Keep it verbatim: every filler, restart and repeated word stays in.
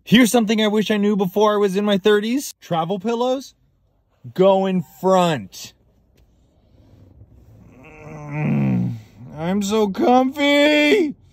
Here's something I wish I knew before I was in my thirties. Travel pillows go in front. Mm, I'm so comfy.